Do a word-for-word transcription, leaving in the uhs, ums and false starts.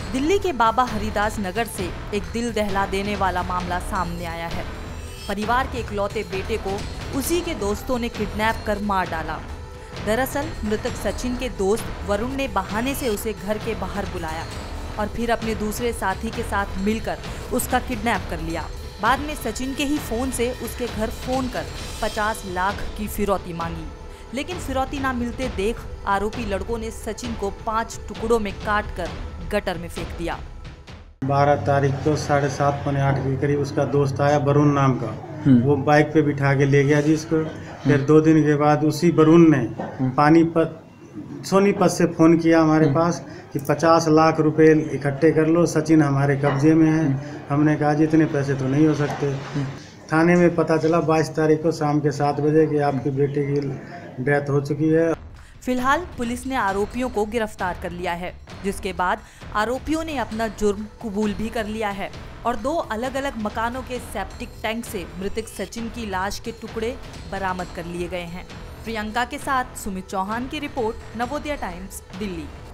दिल्ली के बाबा हरिदास नगर से एक दिल दहला देने वाला मामला सामने आया है। परिवार के इकलौते बेटे को उसी के दोस्तों ने किडनैप कर मार डाला। दरअसल मृतक सचिन के दोस्त वरुण ने बहाने से उसे घर के बाहर बुलाया और फिर अपने दूसरे साथी के साथ मिलकर उसका किडनैप कर लिया। बाद में सचिन के ही फोन से उसके घर फोन कर पचास लाख की फिरौती मांगी, लेकिन फिरौती ना मिलते देख आरोपी लड़कों ने सचिन को पांच टुकड़ों में काट कर गटर में फेंक दिया। बारह तारीख को साढ़े सात पौने आठ के करीब उसका दोस्त आया वरुण नाम का, वो बाइक पे बिठा के ले गया जिसको। फिर दो दिन के बाद उसी वरुण ने पानीपत सोनीपत से फ़ोन किया हमारे पास कि पचास लाख रुपए इकट्ठे कर लो, सचिन हमारे कब्जे में है। हमने कहा जी इतने पैसे तो नहीं हो सकते। थाने में पता चला बाईस तारीख को शाम के सात बजे कि आपके बेटे की डेथ हो चुकी है। फिलहाल पुलिस ने आरोपियों को गिरफ्तार कर लिया है, जिसके बाद आरोपियों ने अपना जुर्म कबूल भी कर लिया है और दो अलग अलग मकानों के सेप्टिक टैंक से मृतक सचिन की लाश के टुकड़े बरामद कर लिए गए हैं। प्रियंका के साथ सुमित चौहान की रिपोर्ट, नवोदय टाइम्स, दिल्ली।